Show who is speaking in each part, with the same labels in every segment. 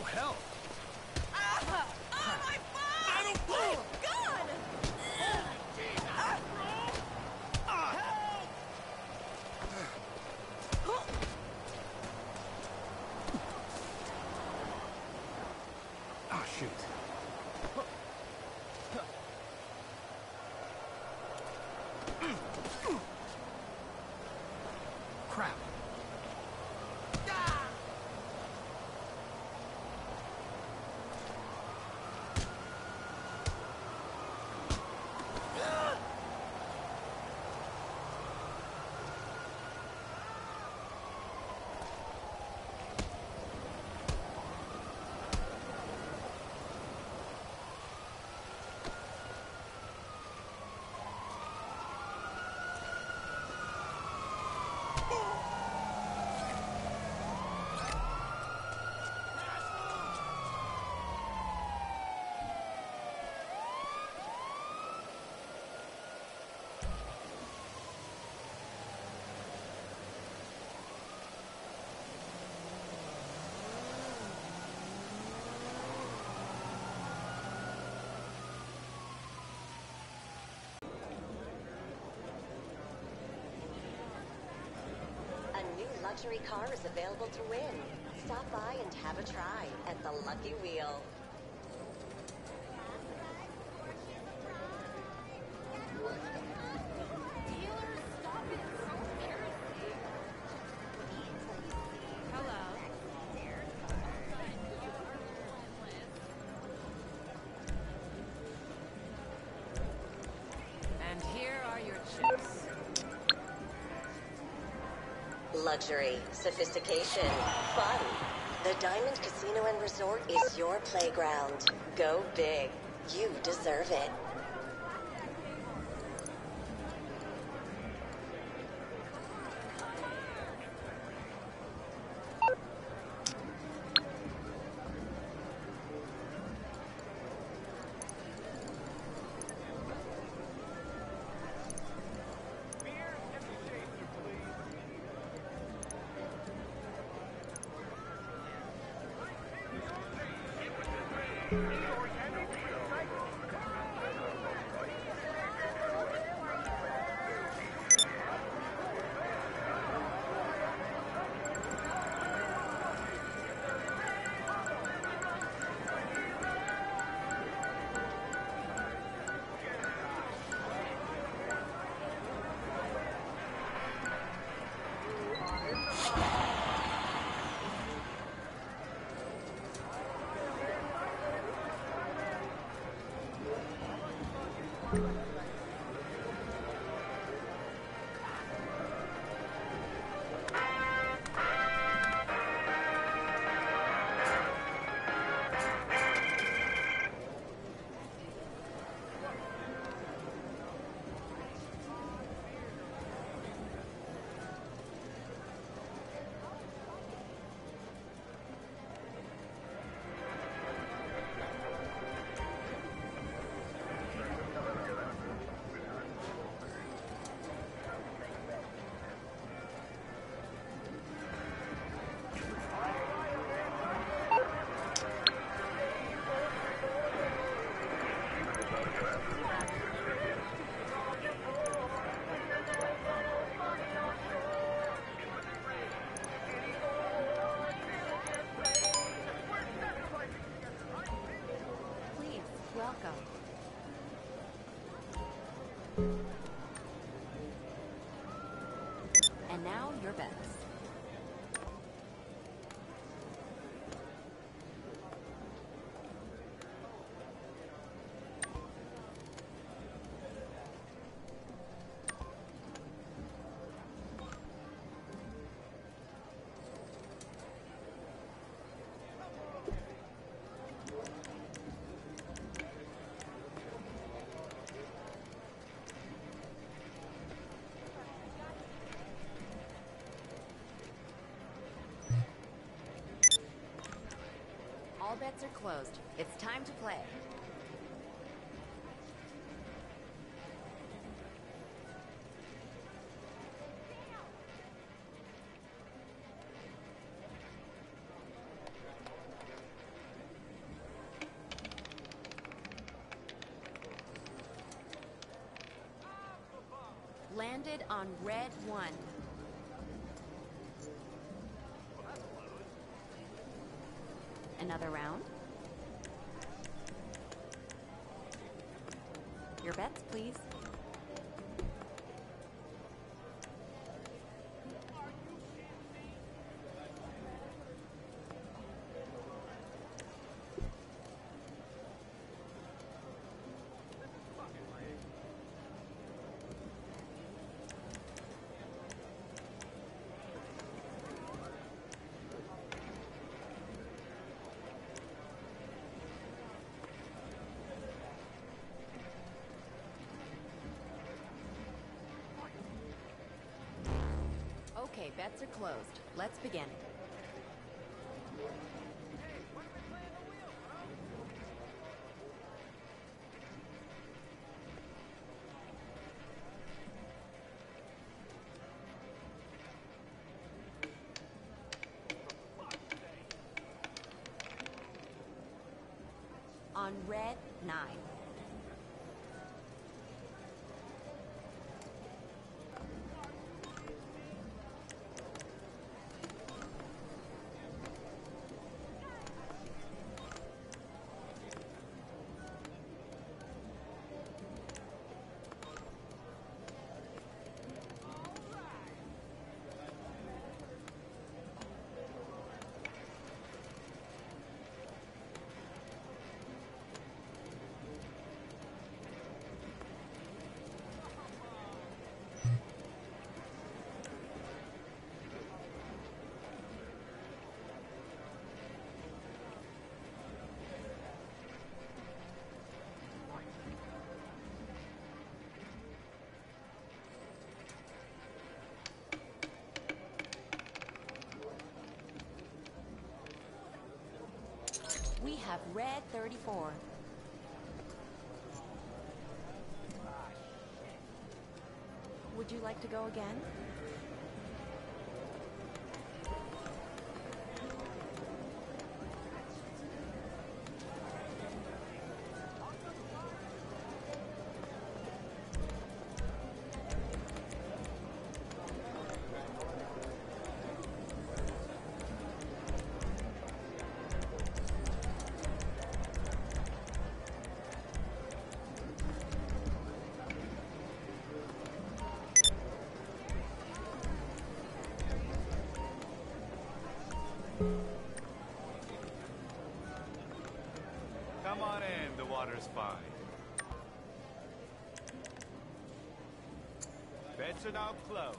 Speaker 1: hell!
Speaker 2: Ah! Oh, my butt!
Speaker 1: I don't bleed!
Speaker 2: God!
Speaker 1: Oh, shoot. Crap.
Speaker 3: A new luxury car is available to win. Stop by and have a try at the Lucky Wheel.
Speaker 2: And here are your chips.
Speaker 3: Luxury, sophistication, fun. The Diamond Casino and Resort is your playground. Go big. You deserve it.
Speaker 2: And now your bets. All bets are closed. It's time to play. landed on red 1. Another round. Your bets, please. Okay, bets are closed. Let's begin. On red 9. We have red 34. Would you like to go again?
Speaker 1: Come on in, the water's fine. Bets are now closed.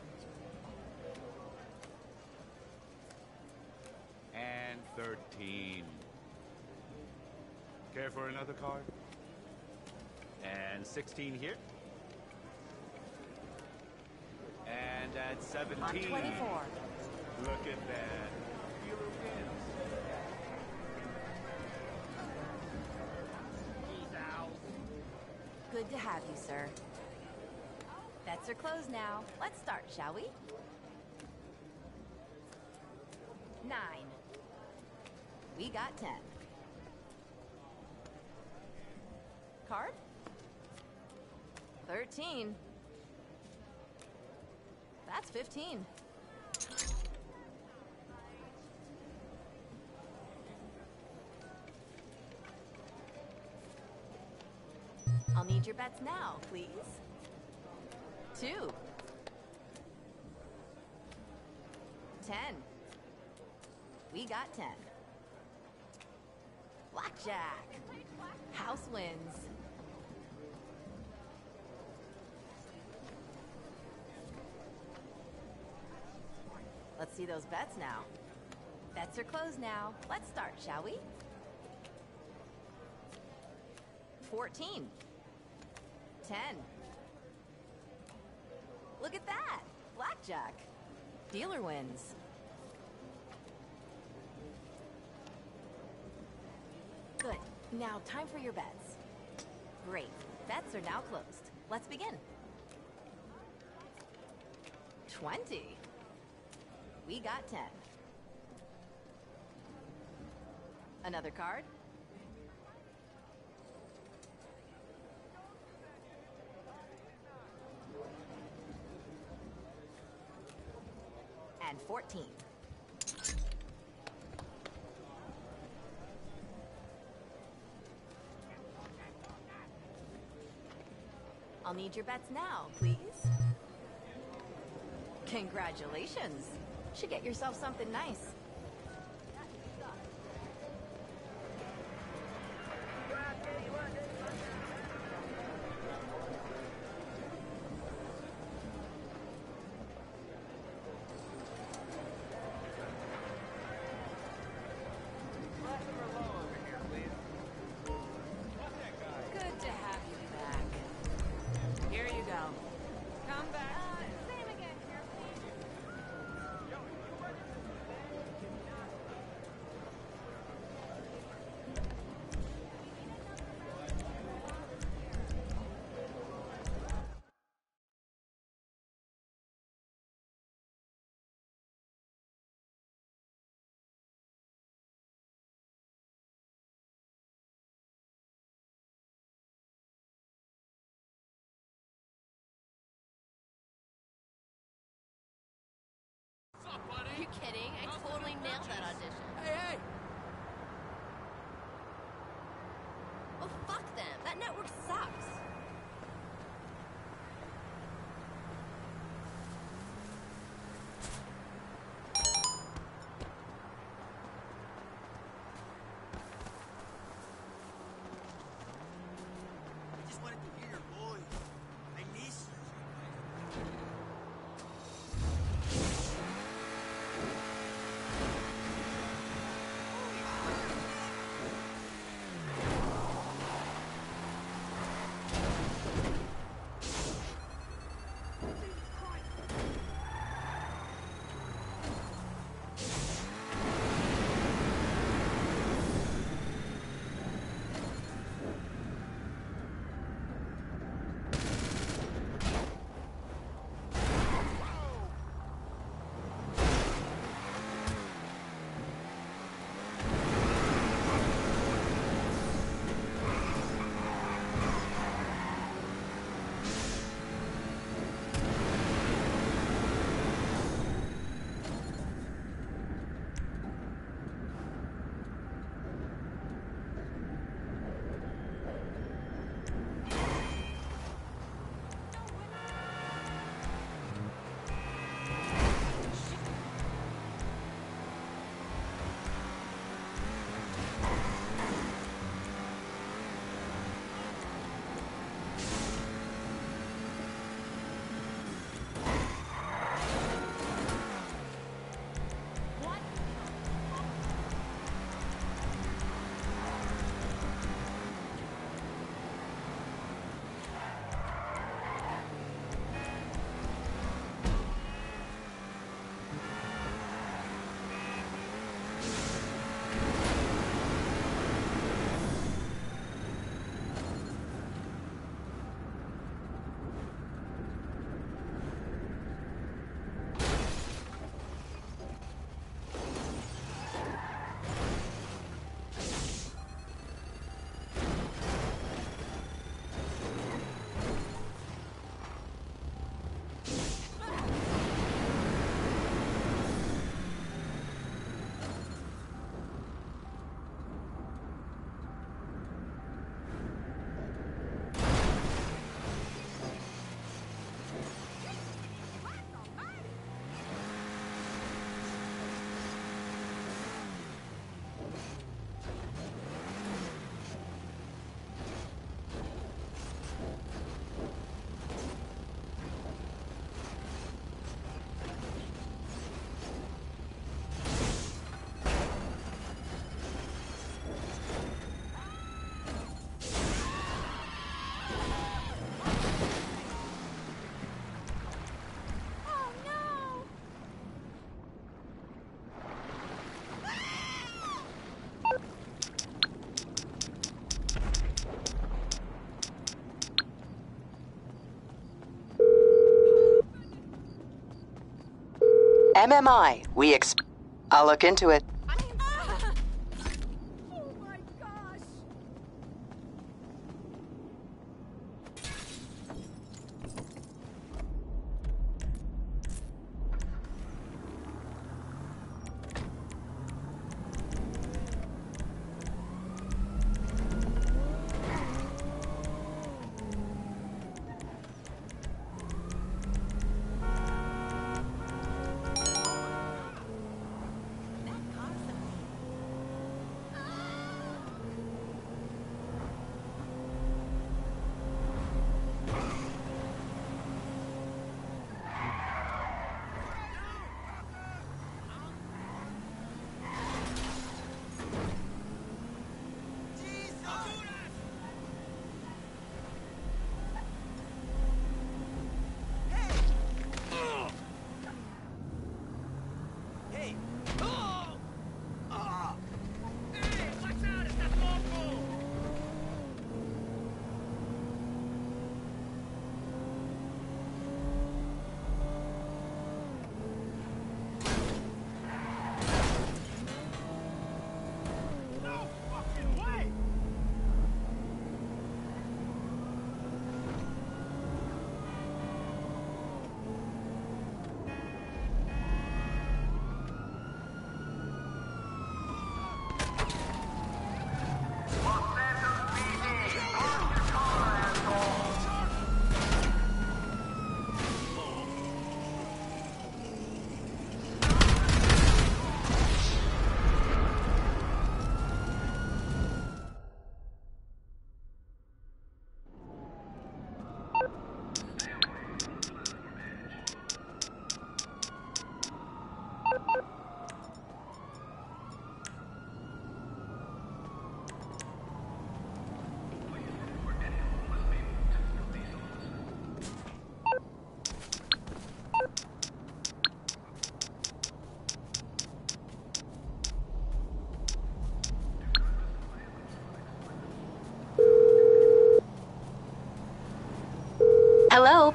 Speaker 1: And 13. Care for another card? And 16 here. And at 17.
Speaker 2: On 24.
Speaker 1: Look at that. Dealer wins.
Speaker 2: Good to have you, sir. Bets are closed now. Let's start, shall we? 9. We got 10. Card? 13. That's 15. I'll need your bets now, please. 2. 10. We got 10. Blackjack. House wins. Let's see those bets now. Bets are closed now. Let's start, shall we? 14. 10. Look at that! Blackjack. Dealer wins. Good. Now, time for your bets. Great. Bets are now closed. Let's begin. 20. We got 10. Another card? and 14. I'll need your bets now, please. Congratulations. Should get yourself something nice. Good to have you back. Here you go. Come back. Same again here, please.
Speaker 4: Are you kidding? I totally nailed that audition.
Speaker 5: Hey!
Speaker 4: Oh, fuck them. That network sucks.
Speaker 5: I just wanted to hear your voice. I miss you.
Speaker 6: MMI, I'll look into it.
Speaker 2: Oh my gosh!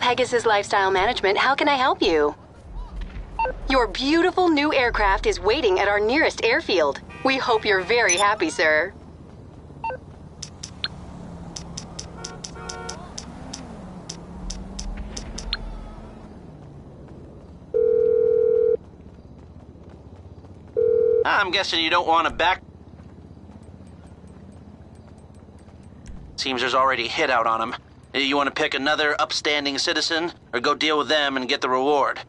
Speaker 7: Pegasus Lifestyle Management. How can I help you? Your beautiful new aircraft is waiting at our nearest airfield. We hope you're very happy, sir.
Speaker 8: I'm guessing you don't want to back... Seems there's already a hit out on him. You want to pick another upstanding citizen, or go deal with them and get the reward?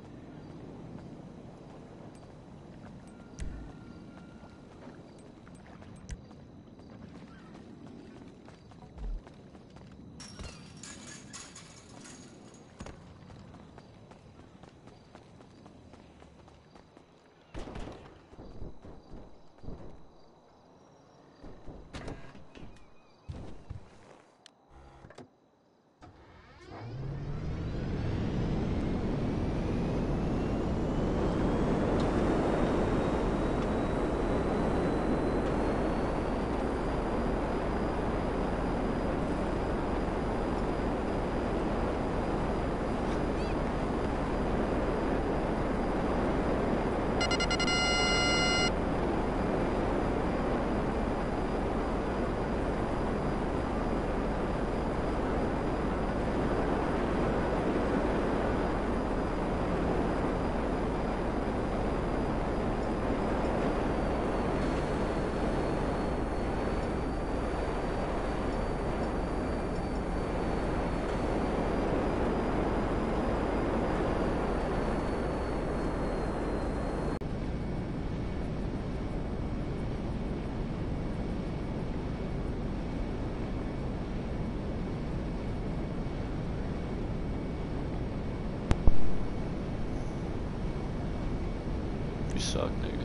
Speaker 8: You suck, nigga.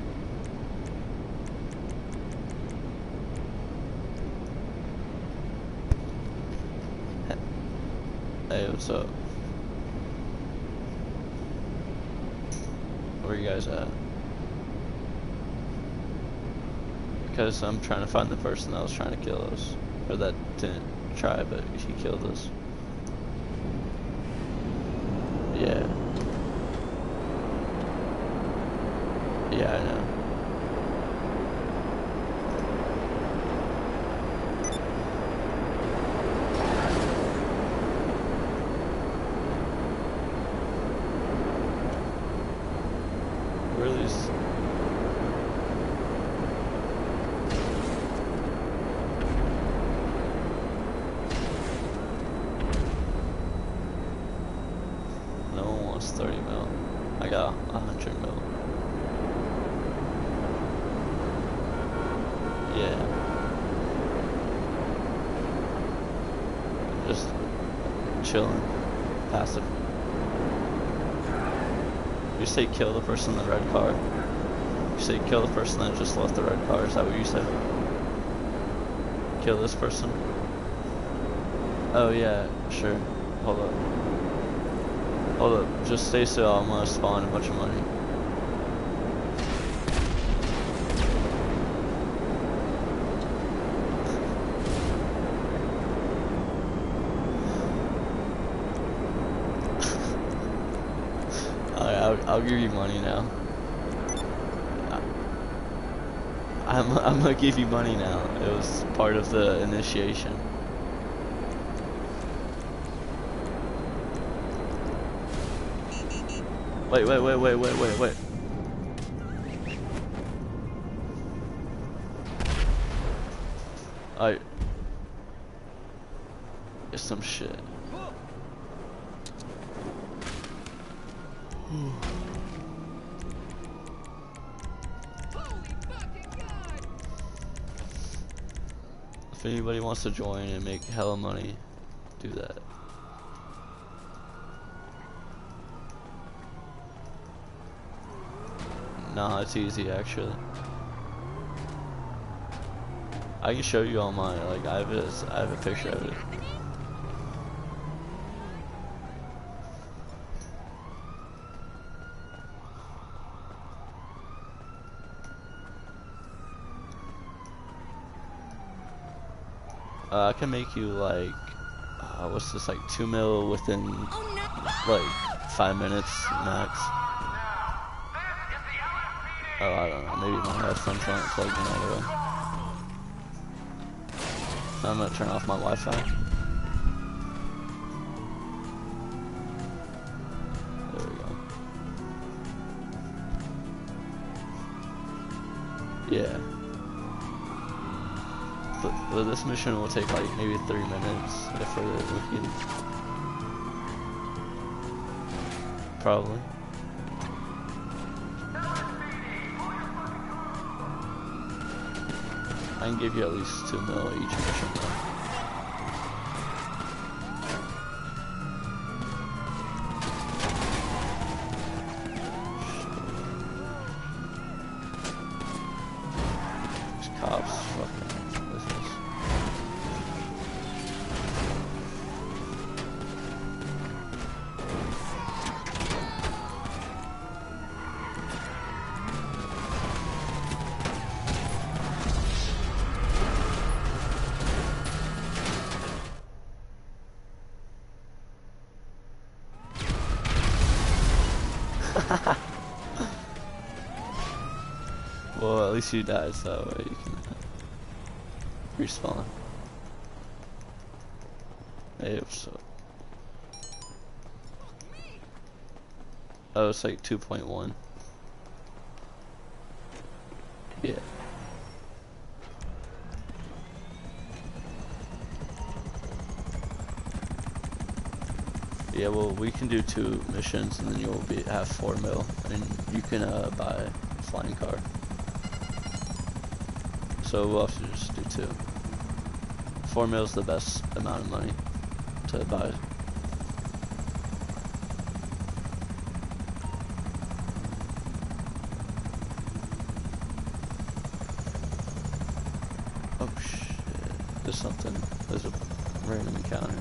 Speaker 8: Hey, what's up? Where you guys at? Because I'm trying to find the person that was trying to kill us. Or that didn't try, but he killed us. Yeah. Yeah, I know. Where are these? No one wants 30 mil. I got 100 mil. Yeah. Just chilling. Passive. You say kill the person in the red car. You say kill the person that just left the red car. Is that what you said? Kill this person? Oh yeah, sure. Hold up. Hold up. Just stay still. I'm gonna spawn a bunch of money. I'll give you money now. I'm gonna give you money now. It was part of the initiation. Wait. It's some shit. If anybody wants to join and make hella money, do that. Nah, it's easy actually. I can show you all mine. Like I have a picture of it. I can make you like what's this, like 2 mil within like 5 minutes max. Oh, I don't know, maybe my headphones aren't plugged in all the way. I'm gonna turn off my Wi-Fi. There we go. Yeah. But this mission will take like maybe 3 minutes if we're looking. Probably. I can give you at least 2 mil each mission though. These cops fucking business. Well, at least you died, so that way you can respawn. Hey, what's up? Oh, it's like 2.1. Yeah. Yeah, well, we can do 2 missions, and then you'll have 4 mil, and you can buy a flying car. So we'll have to just do 2. 4 mil is the best amount of money to buy. Oh shit! There's something. There's a random encounter.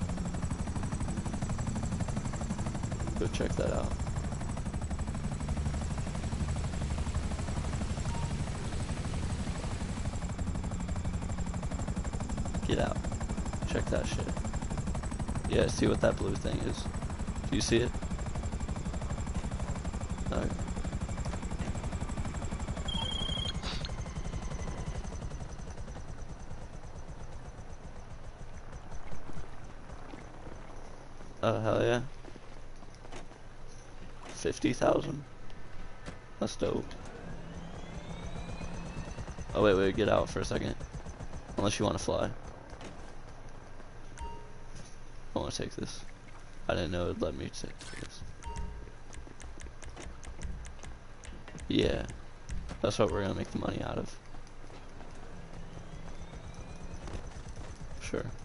Speaker 8: Go check that out. Get out. Check that shit. Yeah, see what that blue thing is. Do you see it? Alright. Oh, hell yeah. 50,000? That's dope. Oh, wait, get out for a second. Unless you want to fly. I want to take this. I didn't know it'd let me take this. Yeah. That's what we're gonna make the money out of. Sure.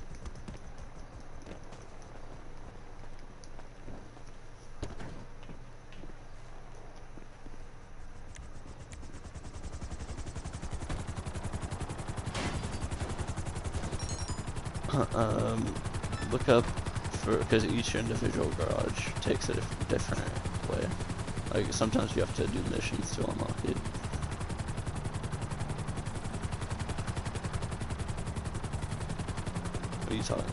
Speaker 8: Look up for, because each individual garage takes it a different way. Like sometimes you have to do missions to unlock it. What are you talking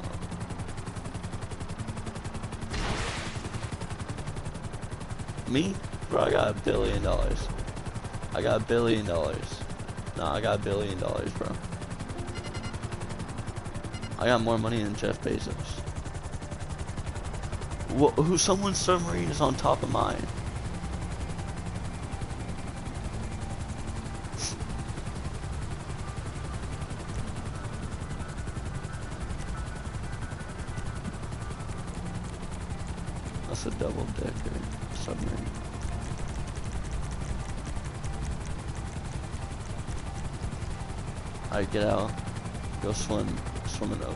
Speaker 8: about? Me? Bro, I got $1 billion. I got $1 billion. Nah, I got $1 billion, bro. I got more money than Jeff Bezos. Someone's submarine is on top of mine. That's a double-decker submarine. Alright, get out. Go swim in the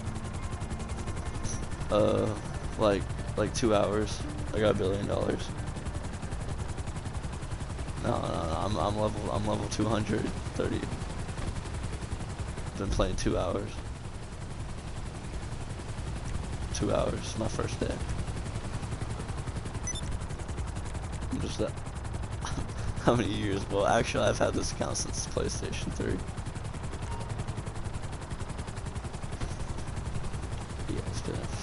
Speaker 8: ocean. Like 2 hours. I got $1 billion. No, I'm level 230. Been playing 2 hours. 2 hours, my first day. I'm just that. How many years? Well, actually, I've had this account since PlayStation 3. Yeah, it's been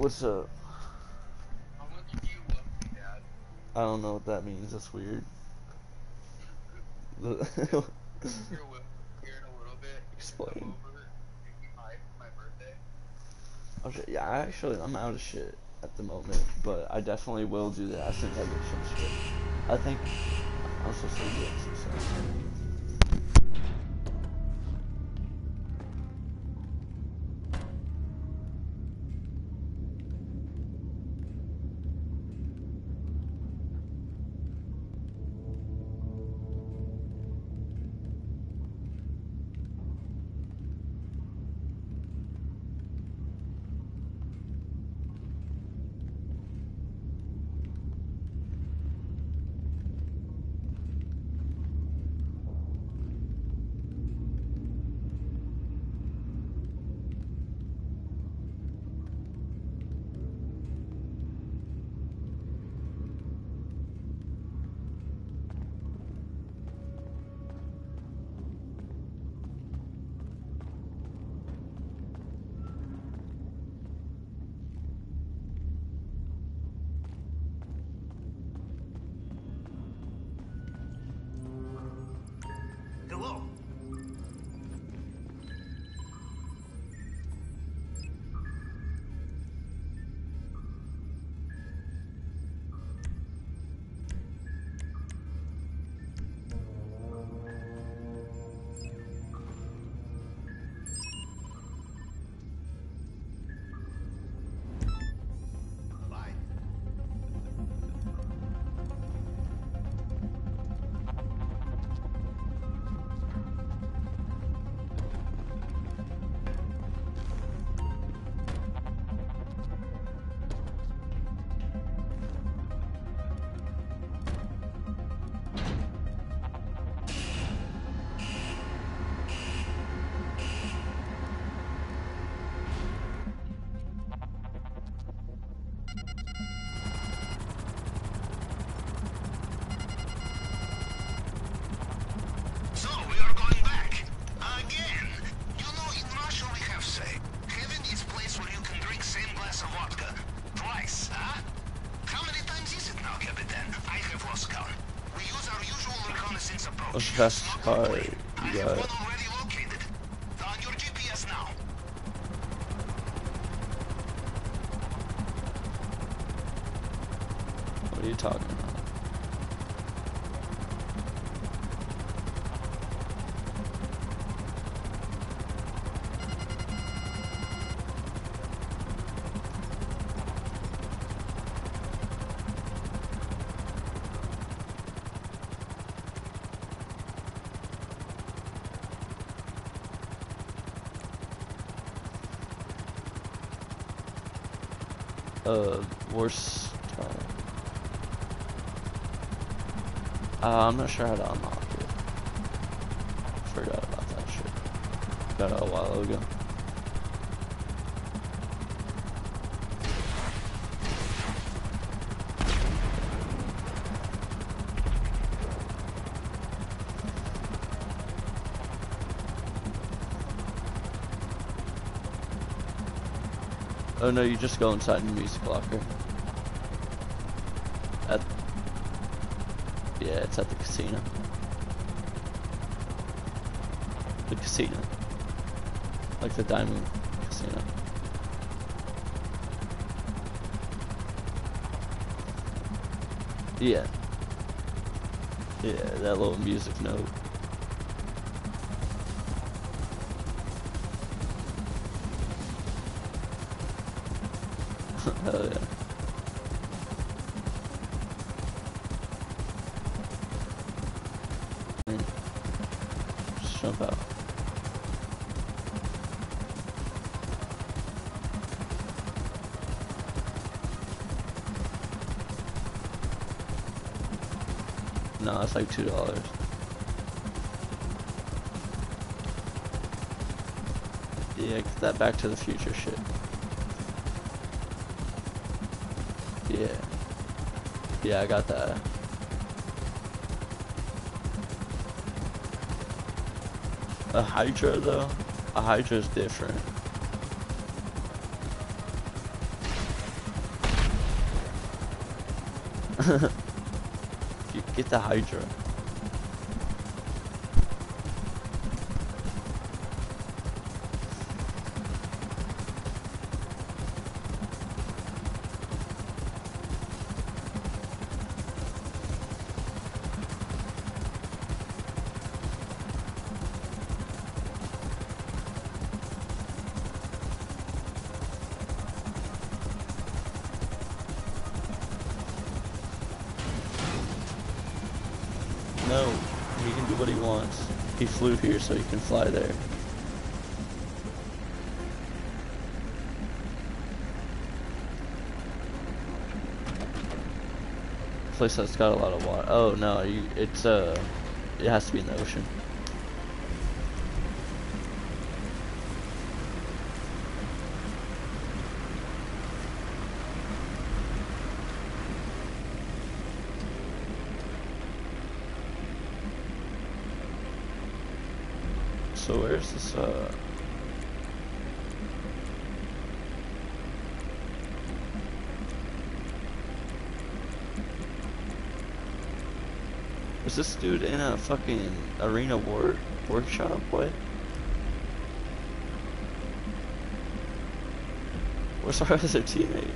Speaker 8: What's up?
Speaker 5: How much do you love me, Dad?
Speaker 8: I don't know what that means. That's weird.
Speaker 5: Here in a little bit,
Speaker 8: Explain.
Speaker 5: come over and be high for my birthday.
Speaker 8: Oh shit, yeah, I'm out of shit at the moment, but I definitely will do that as soon as I get some shit. I think I'm supposed to be doing some stuff.
Speaker 5: Hello. Bye. So, we are going back. Again. You know, in Russia we have say, heaven is place where you can drink same glass of vodka. Twice, huh? How many times is it now, Capitan? I have lost count. We use our usual reconnaissance approach.
Speaker 8: What's the best
Speaker 5: Smoke
Speaker 8: part
Speaker 5: plane. I
Speaker 8: you
Speaker 5: have
Speaker 8: got?
Speaker 5: one already located. On your GPS now.
Speaker 8: What are you talking about? Worst time. I'm not sure how to unlock it. Forgot about that shit. Got it a while ago. Oh no, you just go inside the music locker. Yeah, it's at the casino. The casino. Like the Diamond Casino. Yeah. Yeah, that little music note. Hell yeah. Just jump out. No, it's like $2. Yeah, get that Back to the Future shit. Yeah. Yeah, I got that. A Hydra though? A Hydra's different. Get the Hydra. No, he can do what he wants. He flew here so he can fly there. Place that's got a lot of water. Oh no, it has to be in the ocean. So where's this, is this dude in a fucking arena workshop? What? Where's our other teammate?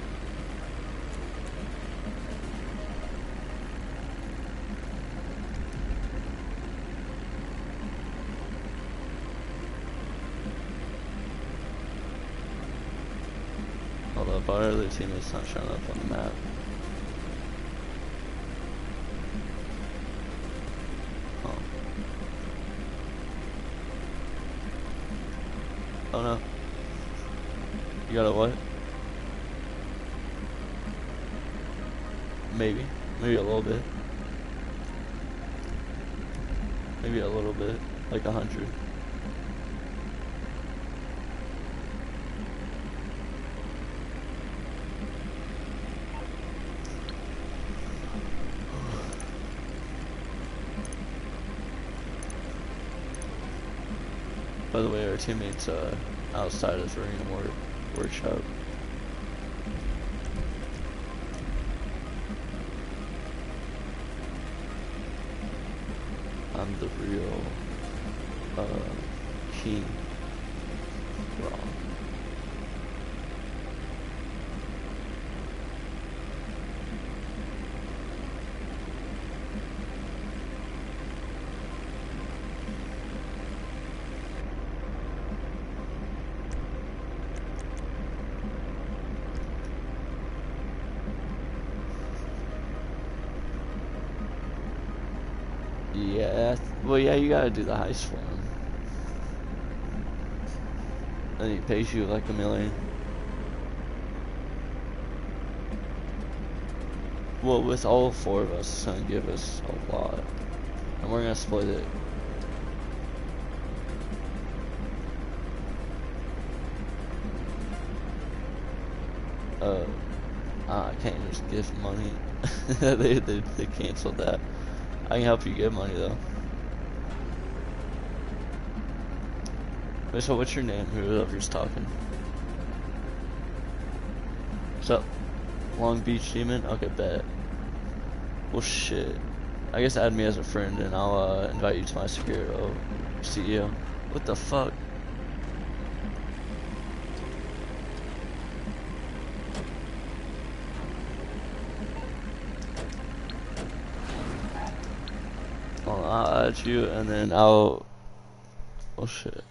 Speaker 8: Hold up, our other teammate's not showing up on the map. Oh no. You got a what? Maybe. Maybe a little bit. Maybe a little bit. Like 100. By the way, our teammates outside of the arena workshop. I'm the real king. Wrong. Yeah, well, yeah, you gotta do the heist for him. And he pays you like $1 million. Well, with all 4 of us, it's gonna give us a lot. And we're gonna split it. I can't just give money. they canceled that. I can help you get money though. Wait, so what's your name? Whoever's talking. What's up? Long Beach Demon? Okay, bet. Well, shit. I guess add me as a friend and I'll invite you to my Sekiro CEO. What the fuck? I'll add you and then I'll... Oh shit.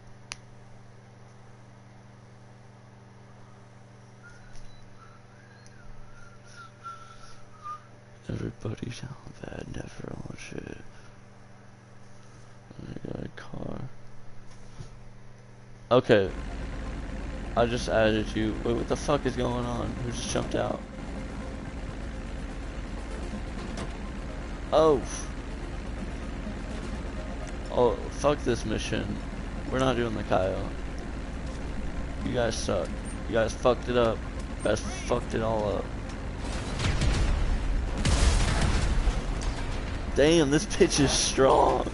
Speaker 8: Everybody down bad, never on shit. I got a car. Okay. I just added you. Wait, what the fuck is going on? Who just jumped out? Oh. Oh, fuck this mission. We're not doing the Kyle. You guys suck. You guys fucked it up. You guys fucked it all up. Damn, this pitch is strong.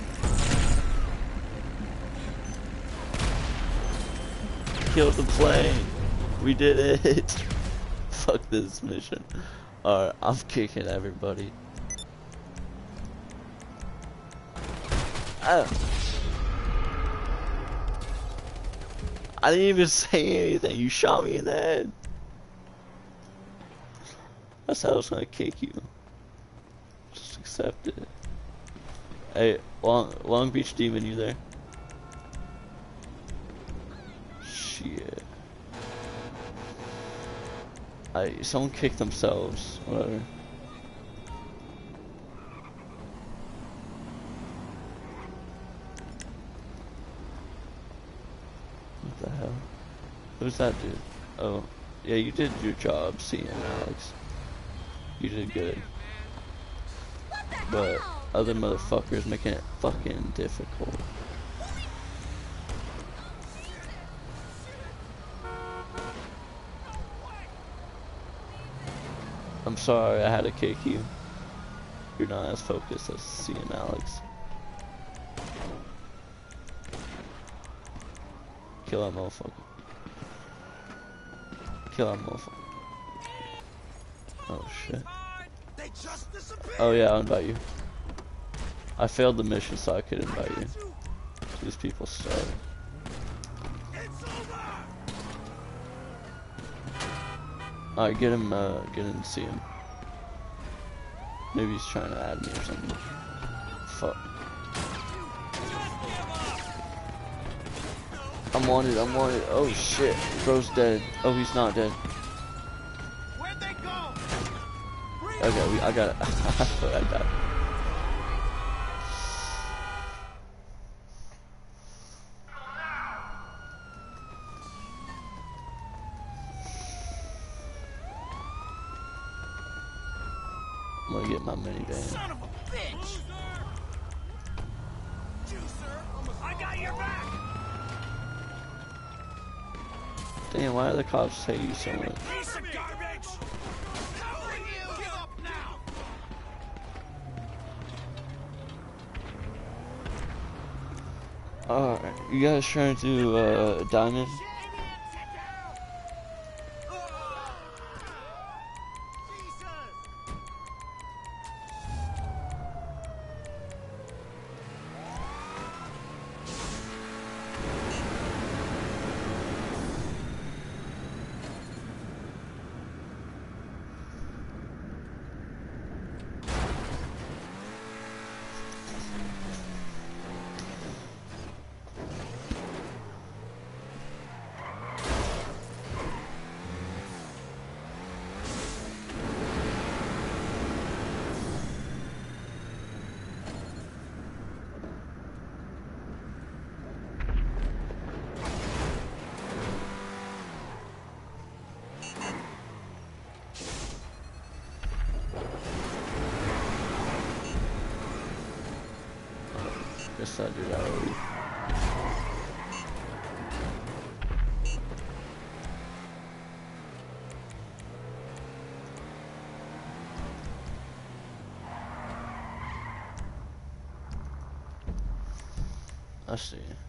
Speaker 8: Killed the plane. We did it. Fuck this mission. Alright, I'm kicking everybody. I didn't even say anything. You shot me in the head. That's how I was gonna kick you. Just accept it. Hey, Long Beach Demon, you there? Shit. Someone kicked themselves. Whatever. What the hell? Who's that dude? Oh, yeah, you did your job, seeing Alex. You did good. But other motherfuckers making it fucking difficult. I'm sorry I had to kick you. You're not as focused as seeing Alex. Kill that motherfucker. Kill that motherfucker. Oh shit. Oh yeah, I'll invite you. I failed the mission, so I could invite you. These people started. Alright, get him and see him. Maybe he's trying to add me or something. Fuck. I'm wanted. Oh shit. Bro's dead. Oh, he's not dead.
Speaker 1: Where'd they go?
Speaker 8: Okay, I got it. I thought I died. I'm gonna get my minivan.
Speaker 1: Son of a bitch! I got your back!
Speaker 8: Damn, why do the cops hate you so much?
Speaker 1: Piece of garbage! How are you? Give up now!
Speaker 8: Alright, you guys trying to do Diamond? Guess I did that already. I see.